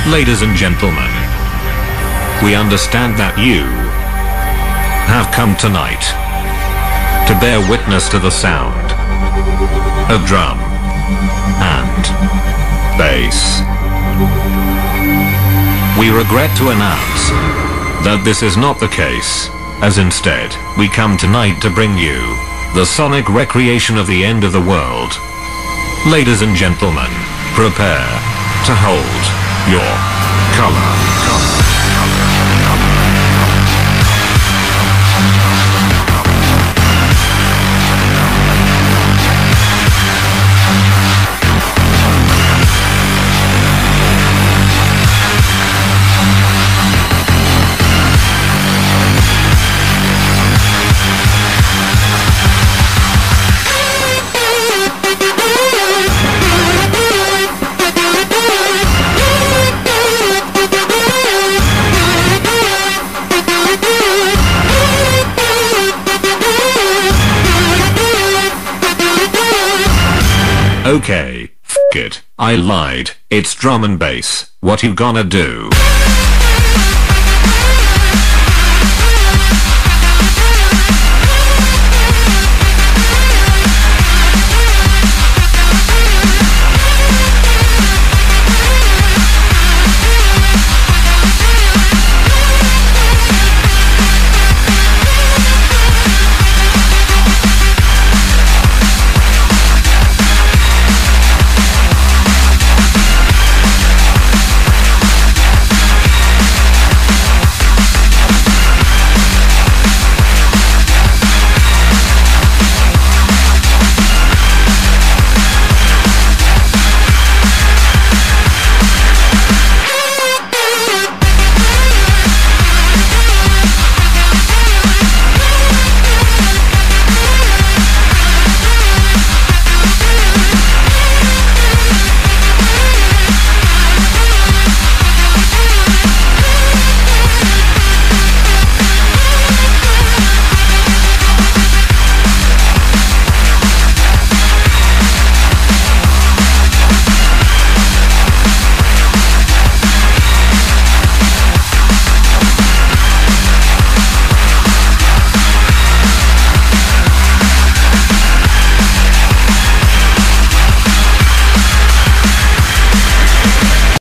Ladies and gentlemen, we understand that you have come tonight to bear witness to the sound of drum and bass. We regret to announce that this is not the case, as instead, we come tonight to bring you the sonic recreation of the end of the world. Ladies and gentlemen, prepare to hold your color. Okay, f it, I lied, it's drum and bass, what you gonna do?